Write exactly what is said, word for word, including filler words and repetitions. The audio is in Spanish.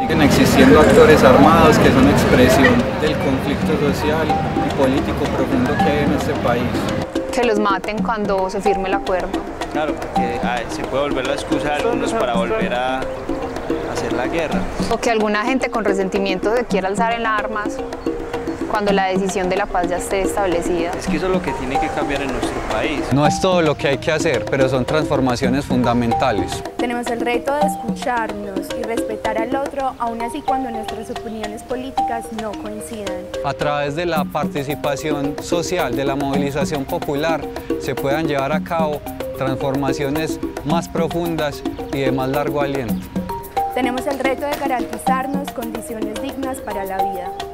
Siguen existiendo actores armados que son expresión del conflicto social y político profundo que hay en este país. Que los maten cuando se firme el acuerdo. Claro, porque a ver, se puede volver la excusa de algunos para volver a hacer la guerra. O que alguna gente con resentimiento se quiera alzar en armas cuando la decisión de la paz ya esté establecida. Es que eso es lo que tiene que cambiar en nuestro país. No es todo lo que hay que hacer, pero son transformaciones fundamentales. Tenemos el reto de escucharnos y respetar al otro, aun así cuando nuestras opiniones políticas no coincidan. A través de la participación social, de la movilización popular, se puedan llevar a cabo transformaciones más profundas y de más largo aliento. Tenemos el reto de garantizarnos condiciones dignas para la vida.